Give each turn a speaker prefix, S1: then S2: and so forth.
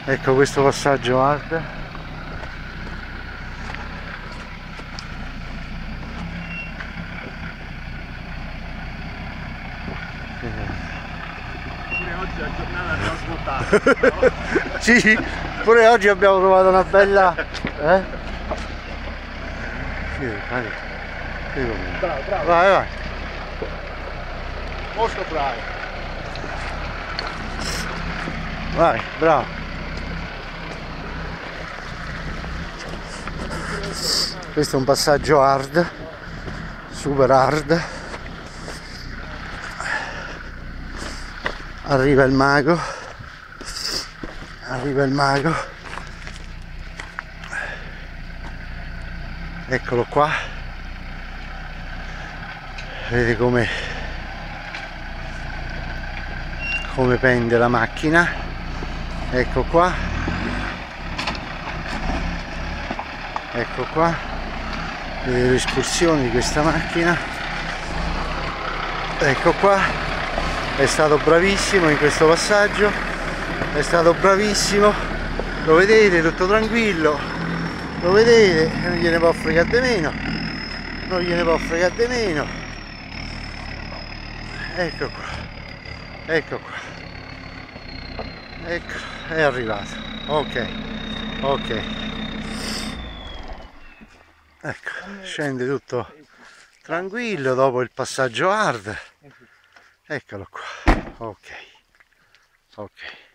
S1: Ecco questo passaggio hard.
S2: Pure oggi la giornata abbiamo svuotato.
S1: Sì, pure oggi abbiamo trovato una bella...
S2: Bravo, bravo.
S1: Vai, vai.
S2: Molto bravo.
S1: Vai, bravo. Questo è un passaggio hard, super hard. Arriva il mago. Arriva il mago. Eccolo qua. Vedete come pende la macchina. Ecco qua. Ecco qua. Vedete le escursioni di questa macchina. Ecco qua. È stato bravissimo in questo passaggio. È stato bravissimo. Lo vedete, tutto tranquillo. Lo vedete, non gliene può fregare di meno. Non gliene può fregare di meno. Ecco qua. Ecco qua. Ecco, è arrivato. Ok. Ok. Ecco, scende tutto tranquillo dopo il passaggio hard. Eccolo qua. Ok. Ok.